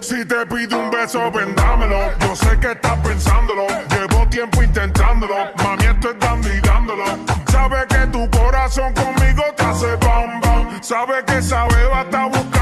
Si te pido un beso, vendámelo. Yo sé que estás pensándolo. Llevo tiempo intentándolo. Mami, esto es dando y dándolo. Sabe que tu corazón conmigo te hace bam bam. Sabe que esa beba está buscando